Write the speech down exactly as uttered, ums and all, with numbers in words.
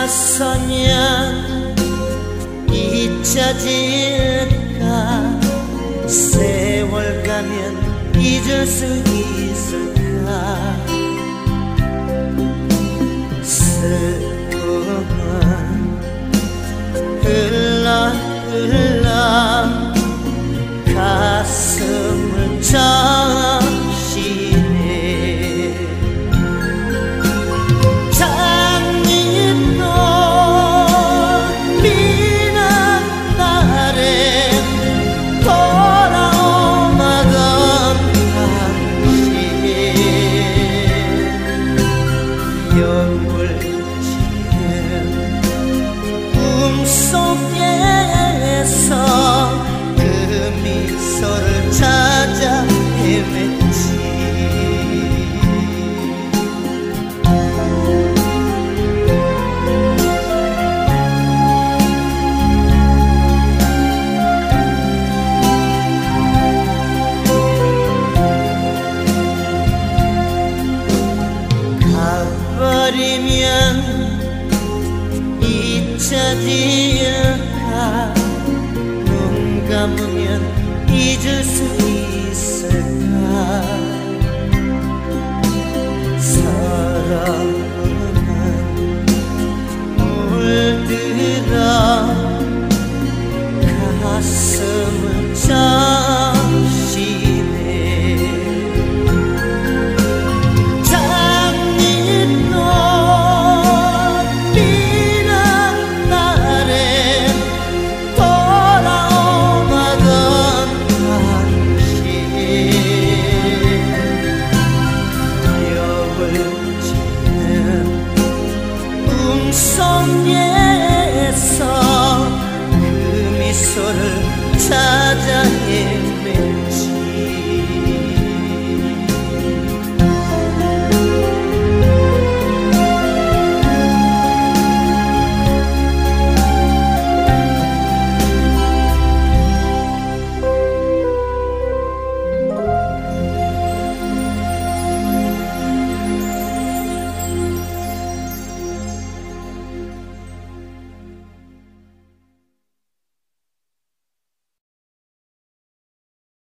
돌아서면 잊혀질까? 세월 가면 잊을 수 있을까? 슬픔은 흘러 흘러 가슴을 적시네. 장미꽃 피는 날에 돌아오마던 당신 여울 지는 꿈속에서 그 미소를 찾아 헤맸지. 가버리면 잊혀질까? 눈 감으면 잊을 수 있을까? 서러움은 물들어 가슴을 적시네. 장미꽃 피는 날에 돌아오마던 당신 여울 지는 꿈속에